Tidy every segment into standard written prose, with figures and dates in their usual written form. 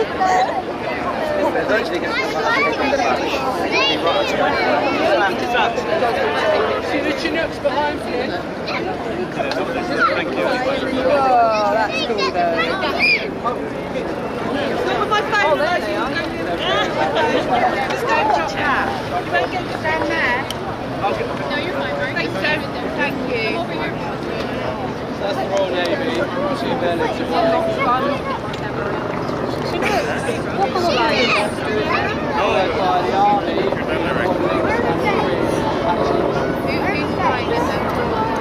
Eventually going to come back. See the Chinooks behind you? Thank you. Oh, that's cool though. Look at my phone. Oh, there they are. Just go and chop that. You better get to stand there. No, you're fine, right? Thanks, Joe. Thank you. Over here. That's the Royal Navy. 2 minutes. What colour are you? Followed by the Army. Who's flying this over?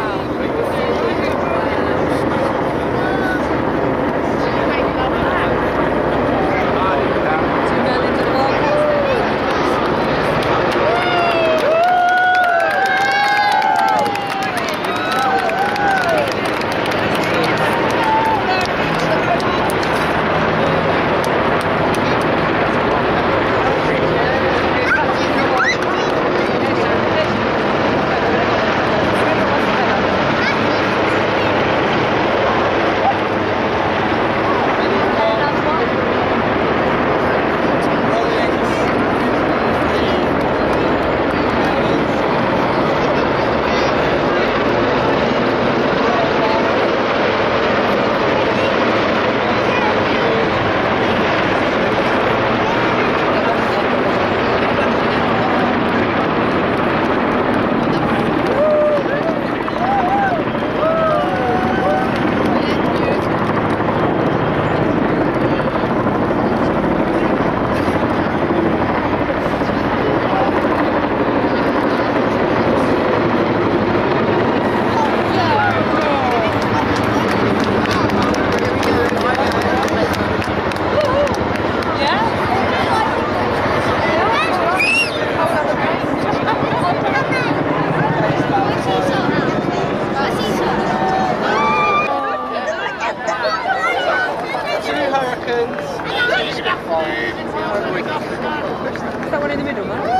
Is that one in the middle, man?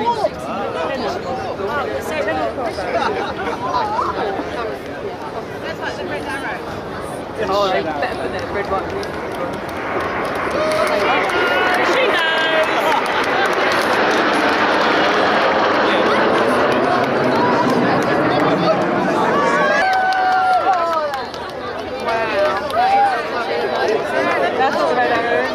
That's like the red arrow. Oh, like better than the red one. She knows! That's all red arrows.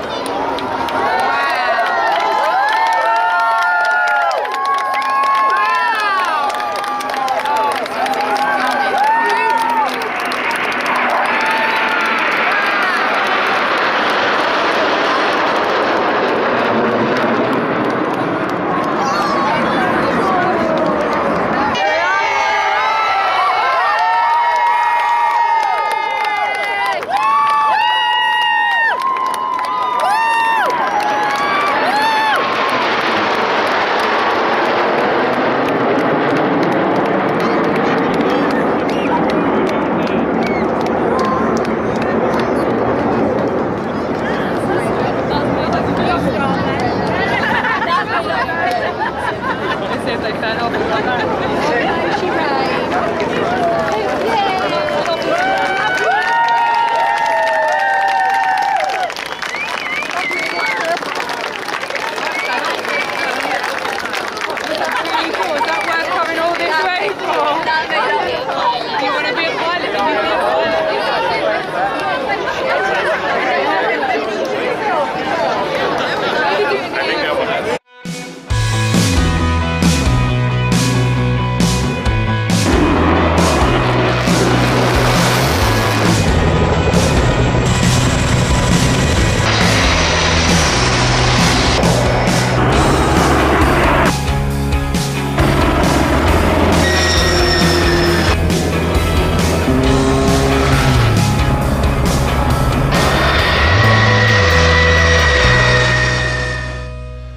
Let's see if they fell off.